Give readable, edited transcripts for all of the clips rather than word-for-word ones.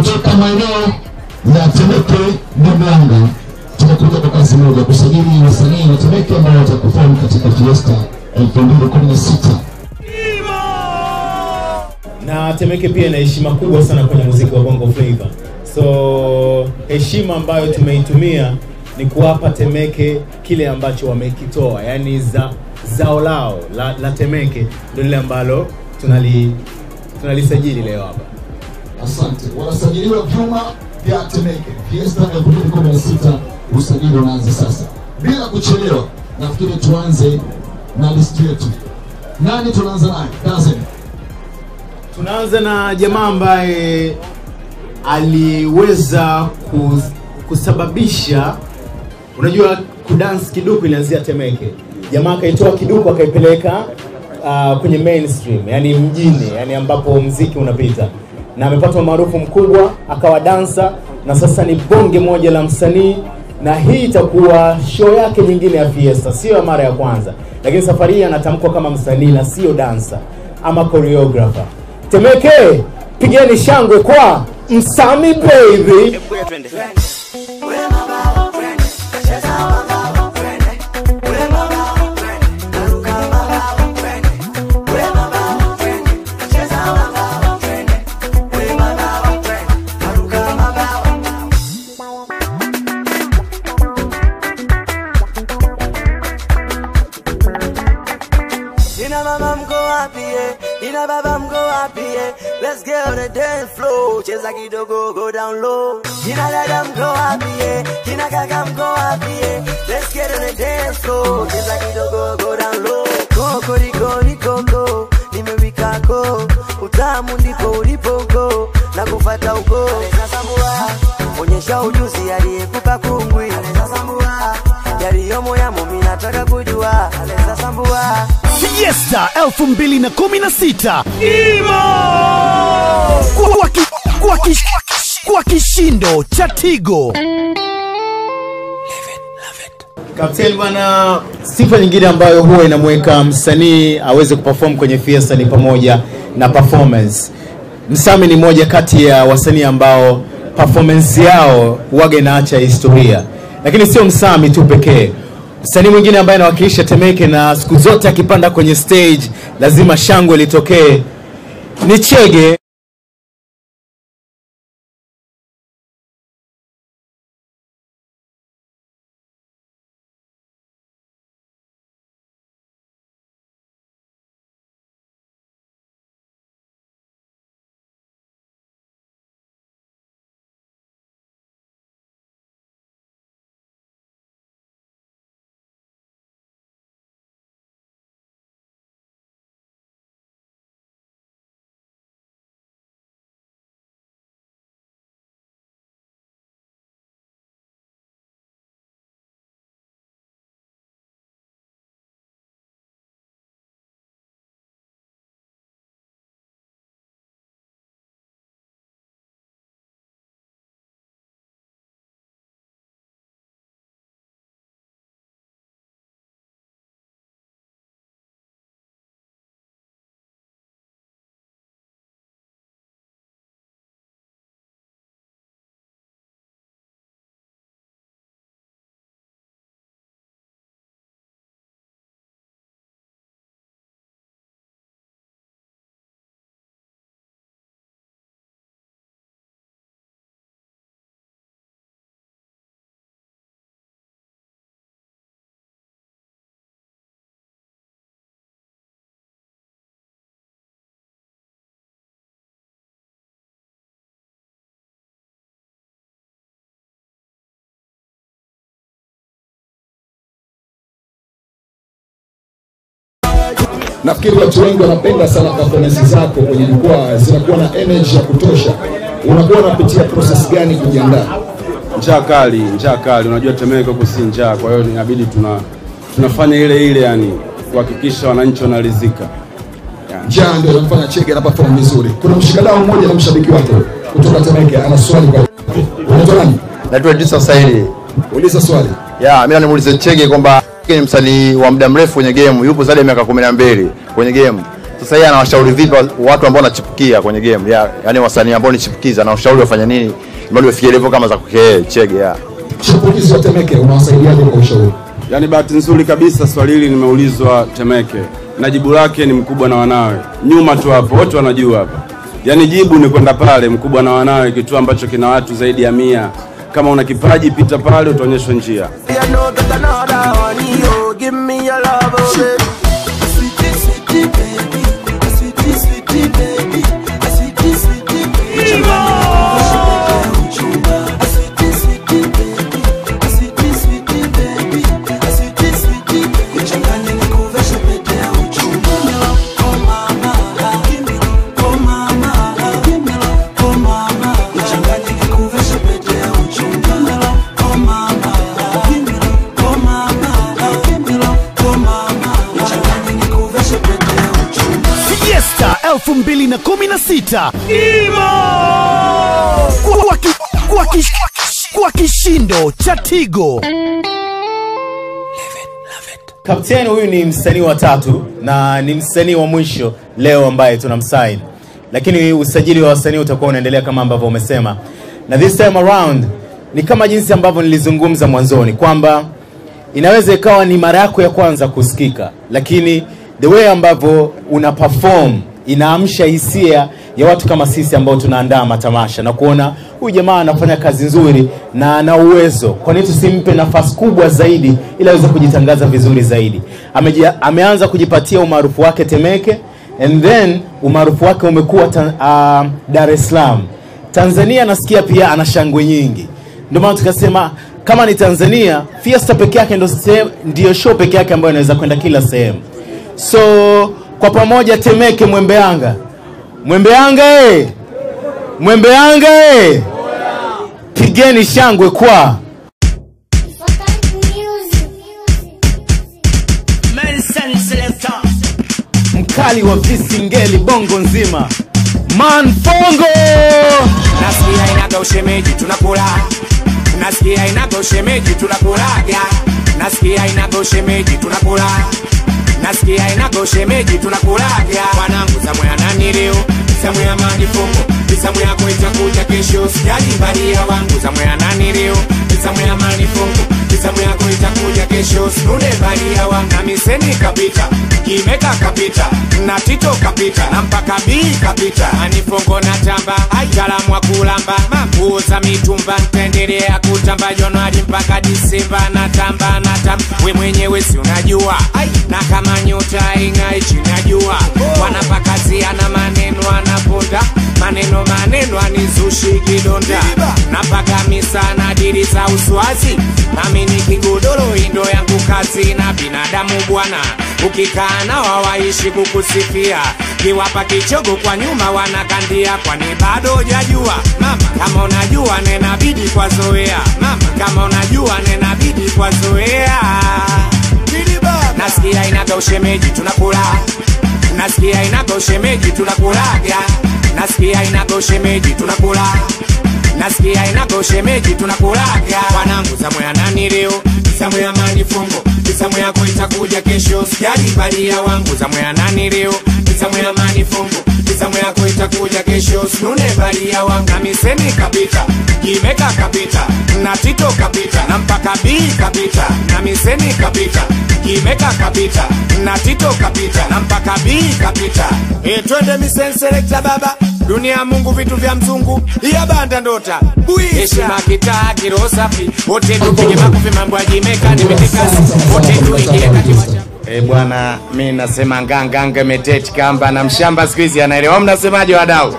kutoka maeneo ya Temeke Mlanga. Tumekuja kwa kazi moja kusajili wasanii wa Temeke ambao wataperform katika Fiesta 2016. Na Temeke pia ina heshima kubwa sana kwenye muziki wa Bongo Flava. So heshima ambayo tumeitumia ni kuwapa Temeke kile ambacho wamekitoa, yani zao lao la Temeke ndio lile ambalo tunalisajili leo hapa. Asante. Wanasajiliwa vyuma vya Temeke. Fiesta 2016 usajili unaanza sasa. Bila kuchelewa, nafikiri tuanze na list yetu. Nani tunaanza naye? Dazen. Tunaanza na jamaa ambaye aliweza kusababisha, unajua kudance kiduku ilianzia Temeke. Jamaa akaitoa kiduku akaipeleka kwenye mainstream, yani mjini, yani ambapo muziki unapita. Na amepata maarufu mkubwa, akawa dancer na sasa ni bonge moja la msanii, na hii itakuwa show yake nyingine ya Fiesta, sio ya mara ya kwanza. Lakini safari hii anatamkwa kama msanii na sio dancer ama choreographer. Temeke, pigeni shangwe kwa Msami baby. Let's get on the dance floor. Cheza kidogo, go down low. Kina dada mko wapi? Kina kaka mko wapi? Let's get on the dance floor. Cheza kidogo, go down low. Koko riko riko, nimewika ko. Utamu ndipo ulipo go. Na kufuata uko. Sasambua, onyesha ujuzi aliyekupa kungwi. Sasambua, yaliyomo yamo mimi nataka kujua. Sasambua. Fiesta 2016 kwa kishindo cha Tigo. Kapteni bwana, sifa nyingine ambayo huwa inamweka msanii aweze kuperform kwenye Fiesta ni pamoja na performance. Msami ni moja kati ya wasanii ambao performance yao huwa inaacha historia. Lakini sio Msami tu pekee. Msanii mwingine ambaye anawakilisha Temeke na siku zote akipanda kwenye stage lazima shangwe litokee ni Chege. Nafikiri watu wengi wanapenda sana performance zako kwenye jukwaa, zinakuwa na energy ya kutosha. Unakuwa unapitia process gani kujiandaa? Njaa kali. Unajua Temeke huko si njaa, kwa hiyo inabidi tunafanya ile yani kuhakikisha wananchi wanaridhika. Njaa ndio inafanya Chege na perform vizuri. Kuna mshikadau mmoja na mshabiki wake kutoka Temeke ana swali kwa. Unaitwa nani? Naitwa Edisa Saidi. Uliza swali. Mimi namuuliza Chege kwamba ni msanii wa muda mrefu kwenye game, yupo zaidi ya miaka 12 kwenye game. Sasa yeye anawashauri vipi watu ambao wanachipukia kwenye game? Yaani wasanii ambao ni chipukiza, anawashauri wafanye nini ili wafikie level kama za Chege ya. Chipukizi wa Temeke unawasaidiaje kwa ushauri? Yaani bahati nzuri kabisa swali hili nimeulizwa Temeke. Na jibu lake ni Mkubwa na Wanawe. Nyuma tu hapo wote wanajua hapa. Yaani jibu ni kwenda pale Mkubwa na Wanawe, kitu ambacho kina watu zaidi ya 100. Kama una kipaji pita pale utaonyeshwa njia. Fiesta 2016 kwa kishindo cha Tigo. Kapteni huyu ni msanii wa 3 na ni msanii wa mwisho leo ambaye tunamsign. Lakini usajili wa wasanii utakuwa unaendelea kama ambavyo umesema. Na this time around ni kama jinsi ambavyo nilizungumza mwanzoni kwamba inaweza ikawa ni mara yako ya kwanza kusikika, lakini the way ambavyo una perform inaamsha hisia ya watu kama sisi ambao tunaandaa matamasha na kuona huyu jamaa anafanya kazi nzuri na ana uwezo. Kwa nini tusimpe nafasi kubwa zaidi ili aweze kujitangaza vizuri zaidi? Ameanza kujipatia umaarufu wake Temeke, and then umaarufu wake umekuwa Dar es Salaam. Tanzania nasikia pia ana shangwe nyingi. Ndio maana tukasema kama ni Tanzania, Fiesta peke yake ndio show peke yake ambayo inaweza kwenda kila sehemu. So kwa pamoja Temeke Mwembeanga. Mwembeanga Mwembeanga pigeni shangwe kwa mkali wa visingeli bongo nzima Manfongo. Nasikia inaga ushemeji tunakula. Nasikia inaga ushemeji tunakulaga. Nasikia inaga ushemeji tunakula. Nasikia inaga ushemeji tunakulaga. Wanangu zamu ya nani leo? Zamu ya Manifongo. Zamu yako itakuja kesho. Sijali badia wangu zamu ya nani leo? Zamu ya Manifongo. Zamu yako itakuja kesho. Sunde badia wangu na miseni kapita. Kimeka kapita. Na Tito kapita. Na mpaka Bii kapita. Manifongo na tamba. Aitalamu wa kulamba. Mambuza mitumba. Ntendelea kutamba Januari mpaka Disemba. Na tamba. We mwenyewe si unajua. Na kama nyota ingai chini ya jua. Wanapakazia na maneno anaponda. Maneno anizushi kidonda. Napagamisa na diri za uswazi. Nami ni kigodoro indo yangu kazi. Na binadamu bwana ukikaa na wawaishi kukusifia. Kiwapa kichogo kwa nyuma wanakandia. Kwani bado hujajua mama? Kama unajua nena bidi kwa zoea mama. Kama unajua nena bidi kwa zoea. Nasikia inaga ushemeji tunakula. Nasikia inaga ushemeji tunakulaga. Nasikia inaga ushemeji tunakula. Nasikia inaga ushemeji tunakulaga. Wanangu zamu ya nani leo? Zamu ya Manifongo. Zamu yako itakuja kesho. Sijali badia wangu zamu ya nani leo? Zamu ya Manifongo. Zamu yako itakuja kesho. Sunune badia wangu na miseni kapita. Kimeka kapita. Na Tito kapita. Na mpaka Bii kapita. Na miseni kapita. Kimeka kapita. Na Tito kapita. Na mpaka Bii kapita. Twende miseni selecta baba. Dunia Mungu vitu vya mzungu. Iya banda ndota heshima kitaa kiro safi. Wote tupige makofi mambo ya Jimeka nimetekasi. Wote tuingie kati bwana mimi nasema nganga meteti kamba na mshamba siku hizi anaelewa. Mnasemaje wadau?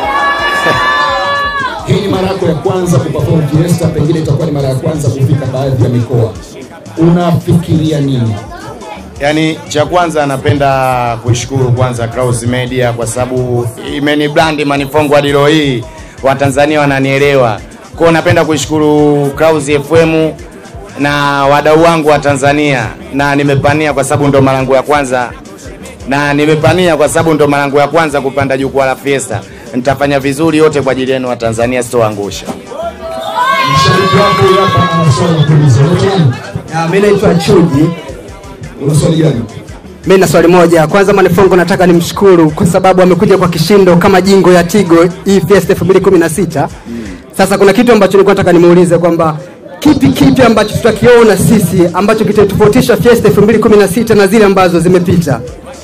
Hii ni mara yako ya kwanza kuperform Fiesta, pengine itakuwa ni mara ya kwanza kufika baadhi ya mikoa. Unafikiria nini? Yani cha kwanza napenda kushukuru kwanza Clouds Media kwa sababu imeni brand Manifongo hadi leo hii Watanzania wananielewa. Kwa napenda kushukuru Clouds FM na wadau wangu wa Tanzania, na nimepania kwa sababu ndo malango ya kwanza, na nimepania kwa sababu ndo malango ya kwanza kupanda jukwaa la Fiesta. Nitafanya vizuri yote kwa ajili yenu wa Tanzania, sitoangusha. Mshiriki wako hapa ana swali kuuliza. Mimi naitwa Chuji. Una swali gani? Mimi na swali moja. Kwanza Manifongo nataka nimshukuru kwa sababu amekuja kwa kishindo kama jingo ya Tigo hii Fiesta 2016. Sasa kuna kitu ambacho nilikuwa nataka nimuulize kwamba kipi ambacho tutakiona sisi ambacho kitatofautisha Fiesta 2016 na zile ambazo zimepita.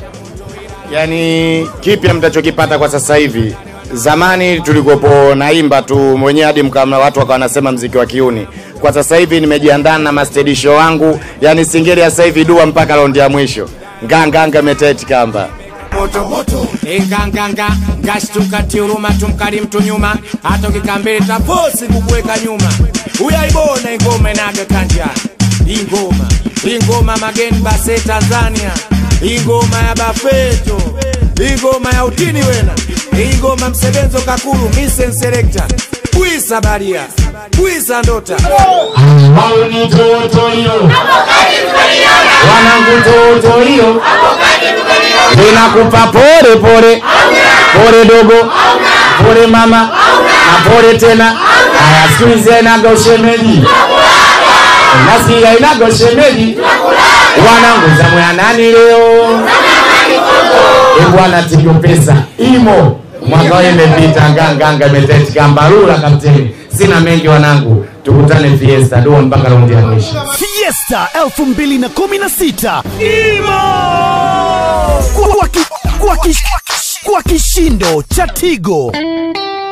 Yani kipi mtachokipata kwa sasa hivi? Zamani tulikopo naimba tu mwenyewe hadi mkama watu wakawa wanasema muziki wa kiuni. Kwa sasa hivi nimejiandaa na masteady show wangu, yani singeli ya sasa hivi dua mpaka raundi ya mwisho. Nganganga meteti kamba. Moto nganganga ngashtuka tiuruma tumkali mtu nyuma hata ukikambele taposi kukuweka nyuma. Uyaibona ingoma inaga kanja. Ingoma mageni base Tanzania. Ingoma ya Bafeto. Ingoma ya Utini wena. Ingoma Msebenzo Kakuru Misen Selector. Kuisa Baria. Kuisa Ndota. Hao ni toto hiyo. Wanangu toto hiyo. Ninakupa pole pole. Pole dogo. Pole mama. Na pole tena. Squeeze inaga ushemeji. Nasikia inaga ushemeji. Wanangu zamu ya nani leo? Bwana Tigo pesa. Imo. Mwaka imepita nganga meteti kambarura kapteni. Sina mengi wanangu. Tukutane Fiesta dua mpaka raundi ya mwisho. Fiesta 2016. Kwa kishindo cha Tigo.